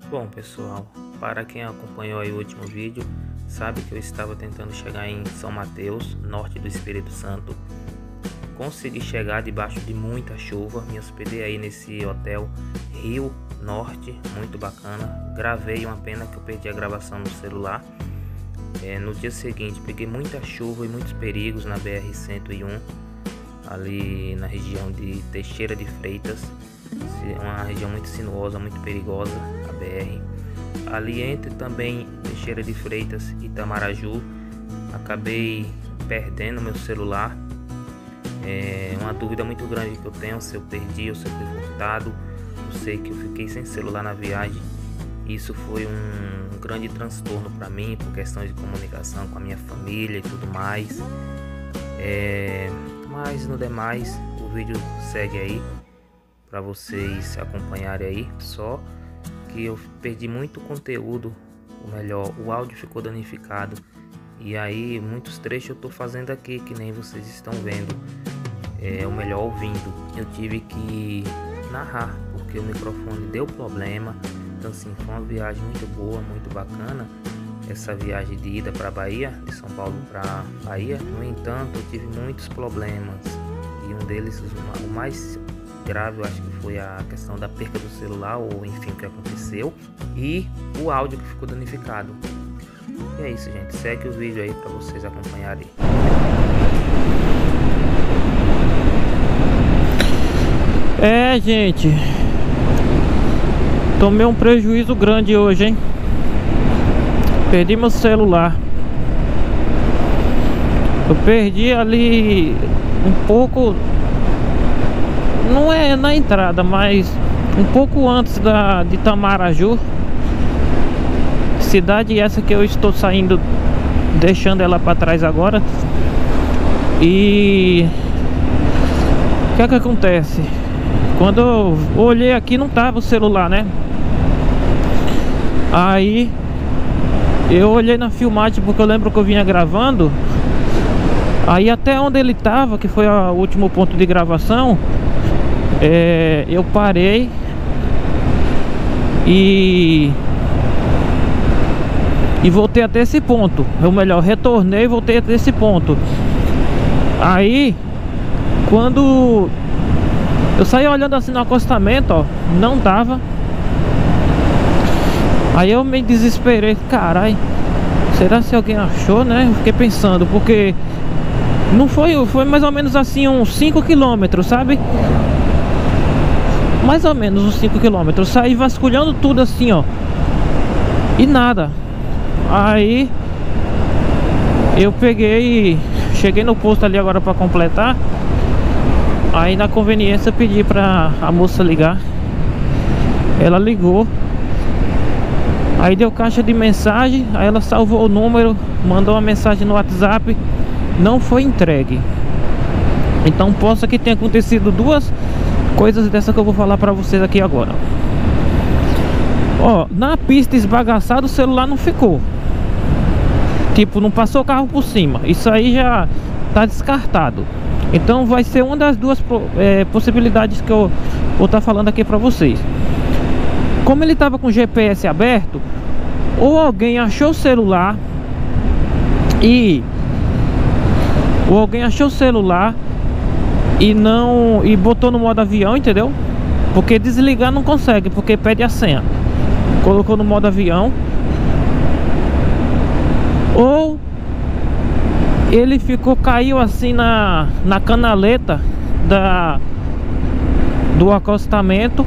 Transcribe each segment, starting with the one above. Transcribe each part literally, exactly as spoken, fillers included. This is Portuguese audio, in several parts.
Bom, pessoal, para quem acompanhou aí o último vídeo, sabe que eu estava tentando chegar em São Mateus, norte do Espírito Santo. Consegui chegar debaixo de muita chuva, me hospedei aí nesse hotel Rio Norte, muito bacana. Gravei, uma pena que eu perdi a gravação no celular. É, no dia seguinte peguei muita chuva e muitos perigos na B R cento e um, ali na região de Teixeira de Freitas, uma região muito sinuosa, muito perigosa, a B R. Ali entre também Teixeira de Freitas e Itamaraju, acabei perdendo meu celular. É uma dúvida muito grande que eu tenho, se eu perdi ou se eu fui furtado. Eu sei que eu fiquei sem celular na viagem. Isso foi um grande transtorno para mim, por questões de comunicação com a minha família e tudo mais. É, mas no demais, o vídeo segue aí para vocês acompanharem aí. Só que eu perdi muito conteúdo, ou melhor, o áudio ficou danificado. E aí muitos trechos eu tô fazendo aqui, que nem vocês estão vendo, é, o melhor ouvindo. Eu tive que narrar, porque o microfone deu problema. Então assim, foi uma viagem muito boa, muito bacana, essa viagem de ida para Bahia, de São Paulo para Bahia. No entanto, eu tive muitos problemas, e um deles, o mais grave, eu acho que foi a questão da perca do celular, ou enfim, o que aconteceu, e o áudio que ficou danificado. E é isso, gente, segue o vídeo aí para vocês acompanharem. É, gente, tomei um prejuízo grande hoje, hein? Perdi meu celular. Eu perdi ali um pouco, não é na entrada, mas um pouco antes da, de Itamaraju. Cidade essa que eu estou saindo, deixando ela para trás agora. E o que é que acontece? Quando eu olhei aqui, não tava o celular, né? Aí eu olhei na filmagem, porque eu lembro que eu vinha gravando. Aí até onde ele tava, que foi o último ponto de gravação, é, eu parei e e voltei até esse ponto. Ou melhor, retornei e voltei até esse ponto. Aí quando eu saí olhando assim no acostamento, ó, não tava. Aí eu me desesperei, carai, será se alguém achou, né? Eu fiquei pensando, porque não foi, foi mais ou menos assim uns cinco quilômetros, sabe? Mais ou menos uns cinco quilômetros. Saí vasculhando tudo assim, ó, e nada. Aí eu peguei e cheguei no posto ali agora pra completar. Aí na conveniência eu pedi pra a moça ligar. Ela ligou. Aí deu caixa de mensagem. Aí ela salvou o número, mandou uma mensagem no WhatsApp. Não foi entregue. Então possa que tenha acontecido duas coisas dessa que eu vou falar pra vocês aqui agora. Ó, na pista esbagaçada o celular não ficou. Tipo, não passou o carro por cima. Isso aí já tá descartado. Então vai ser uma das duas é, possibilidades que eu vou estar falando aqui pra vocês. Como ele tava com o G P S aberto, ou alguém achou o celular e ou alguém achou o celular e não e botou no modo avião, entendeu? Porque desligar não consegue, porque pede a senha. Colocou no modo avião. Ou ele ficou, caiu assim na, na canaleta da, do acostamento.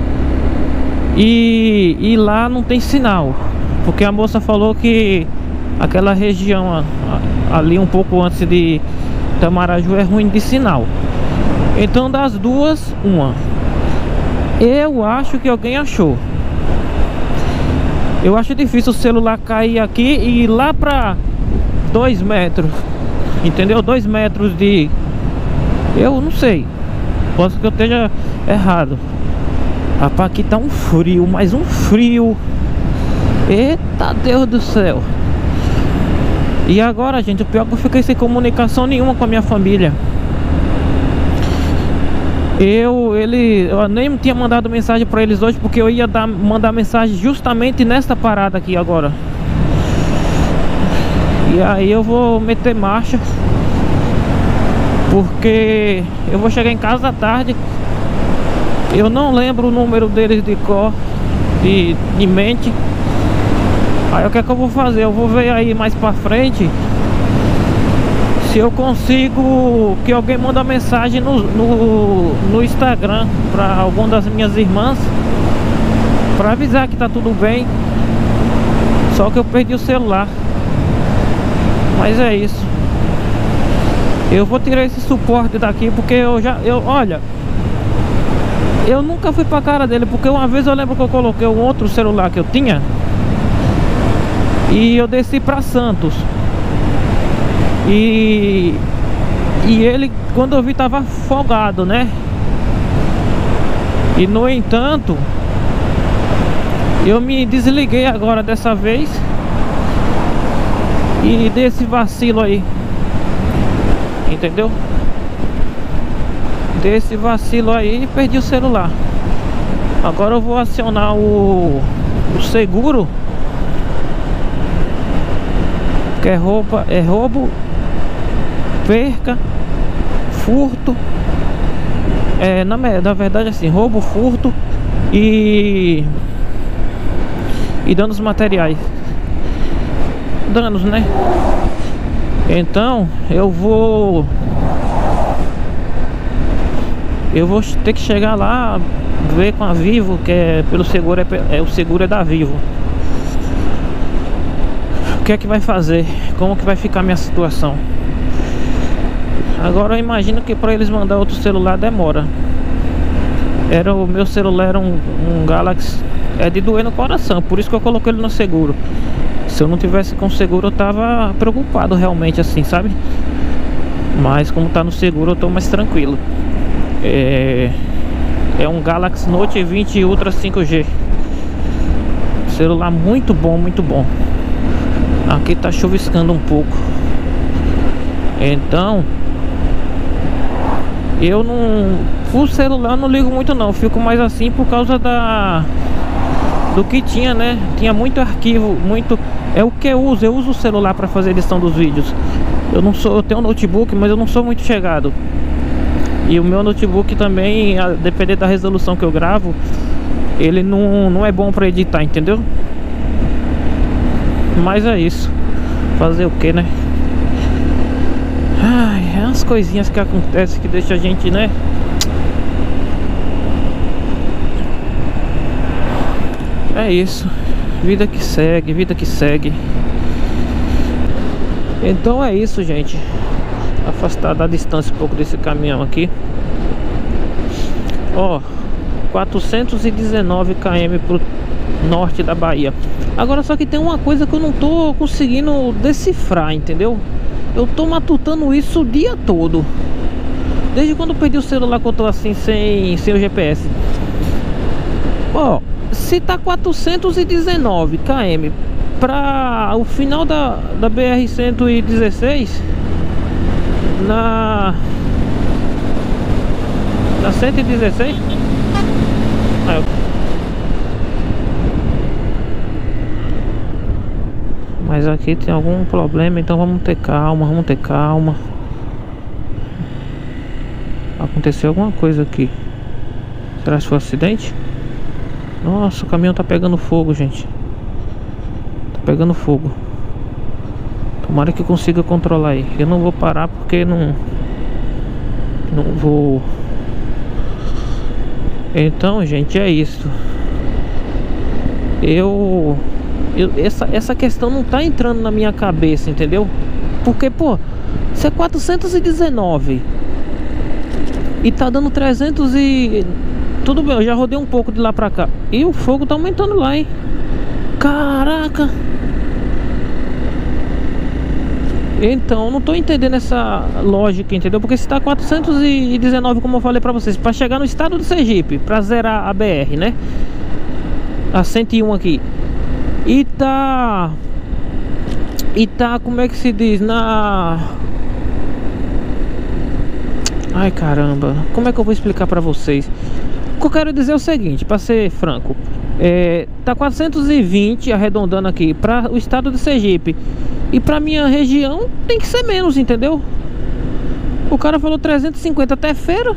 E, e lá não tem sinal, porque a moça falou que aquela região a, a, ali um pouco antes de Itamaraju é ruim de sinal. Então das duas, uma. Eu acho que alguém achou. Eu acho difícil o celular cair aqui e ir lá pra dois metros, entendeu? Dois metros de... Eu não sei, posso que eu esteja errado. Rapaz, aqui tá um frio, mais um frio. Eita Deus do céu. E agora, gente, o pior é que eu fiquei sem comunicação nenhuma com a minha família. Eu, ele, eu nem tinha mandado mensagem pra eles hoje, porque eu ia dar, mandar mensagem justamente nesta parada aqui agora. E aí eu vou meter marcha, porque eu vou chegar em casa à tarde. Eu não lembro o número deles de cor, de, de mente. Aí o que é que eu vou fazer? Eu vou ver aí mais pra frente se eu consigo que alguém manda mensagem no, no, no Instagram pra alguma das minhas irmãs, pra avisar que tá tudo bem. Só que eu perdi o celular. Mas é isso. Eu vou tirar esse suporte daqui, porque eu já... Eu, olha, eu nunca fui pra cara dele, porque uma vez eu lembro que eu coloquei um outro celular que eu tinha e eu desci pra Santos. E, e ele, quando eu vi, tava folgado, né? E no entanto, eu me desliguei agora dessa vez e desse vacilo aí, entendeu? Desse vacilo aí, perdi o celular. Agora eu vou acionar o, o seguro, que é roupa, é roubo, perca, furto, é, na, na verdade assim, roubo, furto e e danos materiais, danos, né? Então eu vou eu vou ter que chegar lá, ver com a Vivo, que é pelo seguro, é, é o seguro é da Vivo. O que é que vai fazer? Como que vai ficar a minha situação? Agora eu imagino que para eles mandar outro celular demora. Era o meu celular, era um, um Galaxy, é de doer no coração, por isso que eu coloquei ele no seguro. Se eu não tivesse com seguro eu tava preocupado realmente, assim, sabe? Mas como tá no seguro eu tô mais tranquilo. É, é um Galaxy Note vinte Ultra cinco G. Celular muito bom, muito bom. Aqui tá chuviscando um pouco. Então eu não... O celular eu não ligo muito não. Fico mais assim por causa da... do que tinha, né? Tinha muito arquivo, muito... É o que eu uso. Eu uso o celular para fazer edição dos vídeos. Eu não sou... Eu tenho um notebook, mas eu não sou muito chegado. E o meu notebook também, a depender da resolução que eu gravo, ele não, não é bom para editar, entendeu? Mas é isso. Fazer o que, né? Ai, é umas coisinhas que acontecem que deixa a gente, né? É isso. Vida que segue, vida que segue. Então é isso, gente. Afastar da distância um pouco desse caminhão aqui. Ó, quatrocentos e dezenove quilômetros pro norte da Bahia. Agora só que tem uma coisa que eu não tô conseguindo decifrar, entendeu? Eu tô matutando isso o dia todo. Desde quando eu perdi o celular que eu tô assim, sem, sem o G P S. Ó, se tá quatrocentos e dezenove quilômetros para o final da, da B R cento e dezesseis, na na cento e dezesseis, ah, eu... mas aqui tem algum problema, então vamos ter calma, vamos ter calma. Aconteceu alguma coisa aqui. Será que foi um acidente? Nossa, o caminhão tá pegando fogo, gente. Tá pegando fogo. Tomara que eu consiga controlar aí. Eu não vou parar porque não... Não vou... Então, gente, é isso. Eu... eu essa, essa questão não tá entrando na minha cabeça, entendeu? Porque, pô, isso é quatrocentos e dezenove e tá dando trezentos e... Tudo bem, eu já rodei um pouco de lá pra cá. E o fogo tá aumentando lá, hein? Caraca! Então, eu não tô entendendo essa lógica, entendeu? Porque se tá quatrocentos e dezenove, como eu falei pra vocês, pra chegar no estado do Sergipe, pra zerar a B R, né? A cento e um aqui. E tá... E tá, como é que se diz? Na... Ai, caramba, como é que eu vou explicar pra vocês? O que eu quero dizer é o seguinte, pra ser franco, é, tá quatrocentos e vinte arredondando aqui para o estado de Sergipe, e pra minha região tem que ser menos, entendeu? O cara falou trezentos e cinquenta até feira.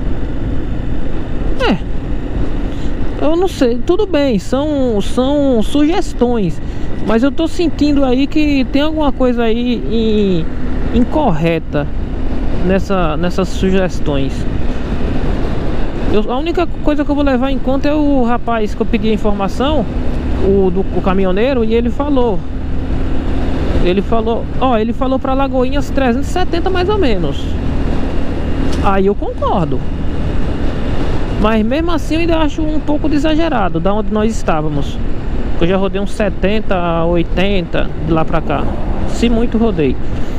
É, eu não sei, tudo bem, são, são sugestões, mas eu tô sentindo aí que tem alguma coisa aí in, incorreta nessa, nessas sugestões. Eu, a única coisa que eu vou levar em conta é o rapaz que eu pedi a informação, o, do, o caminhoneiro, e ele falou Ele falou, ó, ele falou pra Lagoinhas trezentos e setenta mais ou menos. Aí eu concordo, mas mesmo assim eu ainda acho um pouco exagerado da onde nós estávamos. Eu já rodei uns setenta, oitenta de lá pra cá, se muito rodei.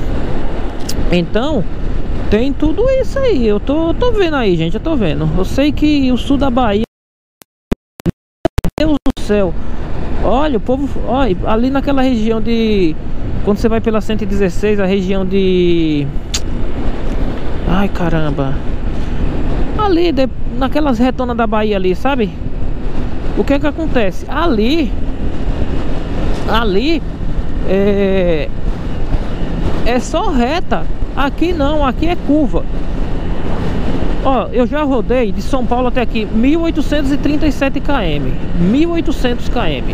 Então tem tudo isso aí. Eu tô, tô vendo aí, gente, eu tô vendo. Eu sei que o sul da Bahia, Deus do céu, olha, o povo, olha, ali naquela região de, quando você vai pela cento e dezesseis, a região de, ai caramba, ali de, naquelas retonas da Bahia ali, sabe? O que é que acontece? Ali, ali é, é só reta. Aqui não, aqui é curva. Ó, eu já rodei de São Paulo até aqui mil oitocentos e trinta e sete quilômetros, mil e oitocentos quilômetros.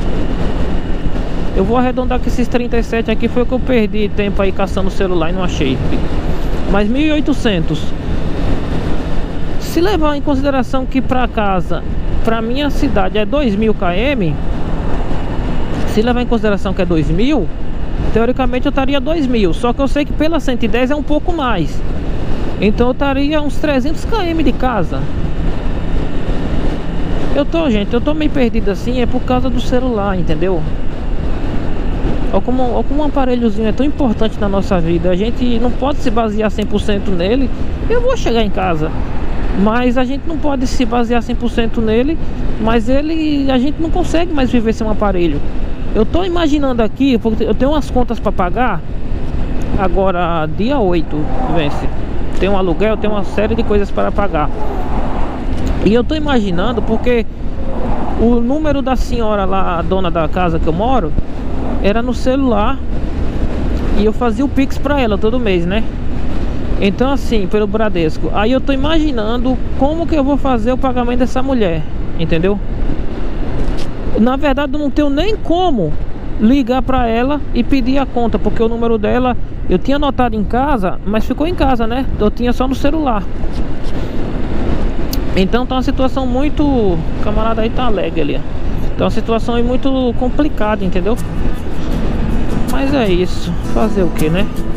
Eu vou arredondar que esses trinta e sete aqui foi o que eu perdi tempo aí caçando o celular e não achei. Mas mil e oitocentos. Se levar em consideração que pra casa, pra minha cidade é dois mil quilômetros, se levar em consideração que é dois mil, teoricamente eu estaria dois mil. Só que eu sei que pela cento e dez é um pouco mais. Então eu estaria uns trezentos quilômetros de casa. Eu tô, gente, eu tô meio perdido assim, é por causa do celular, entendeu? Olha como, olha como um aparelhozinho é tão importante na nossa vida. A gente não pode se basear cem por cento nele. Eu vou chegar em casa, mas a gente não pode se basear cem por cento nele. Mas ele, a gente não consegue mais viver sem um aparelho. Eu tô imaginando aqui, porque eu tenho umas contas para pagar. Agora dia oito vence. Tem um aluguel, tem uma série de coisas para pagar. E eu tô imaginando, porque o número da senhora lá, a dona da casa que eu moro, era no celular, e eu fazia o Pix pra ela todo mês, né? Então assim, pelo Bradesco. Aí eu tô imaginando como que eu vou fazer o pagamento dessa mulher, entendeu? Na verdade eu não tenho nem como ligar pra ela e pedir a conta, porque o número dela eu tinha anotado em casa, mas ficou em casa, né? Eu tinha só no celular. Então tá uma situação muito... O camarada aí tá alegre ali, ó. Tá uma situação aí muito complicada, entendeu? Mas é isso, fazer o que, né?